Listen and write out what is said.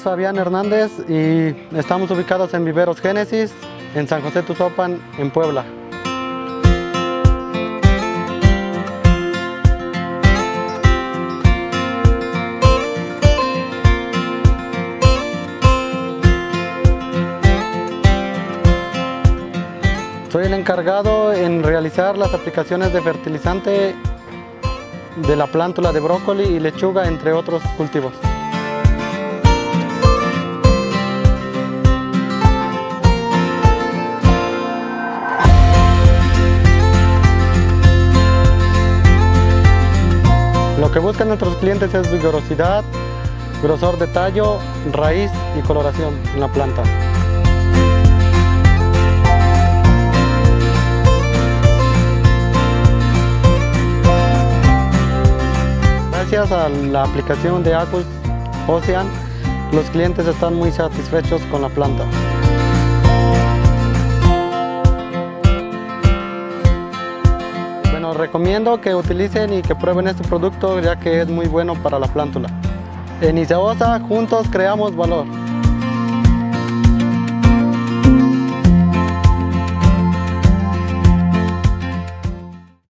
es Fabián Hernández y estamos ubicados en Viveros Génesis, en San José Tuxopan, en Puebla. Soy el encargado en realizar las aplicaciones de fertilizante de la plántula de brócoli y lechuga, entre otros cultivos. Lo que buscan nuestros clientes es vigorosidad, grosor de tallo, raíz y coloración en la planta. Gracias a la aplicación de Acus Ocean, los clientes están muy satisfechos con la planta. Bueno, recomiendo que utilicen y que prueben este producto, ya que es muy bueno para la plántula. En Iseosa, juntos creamos valor.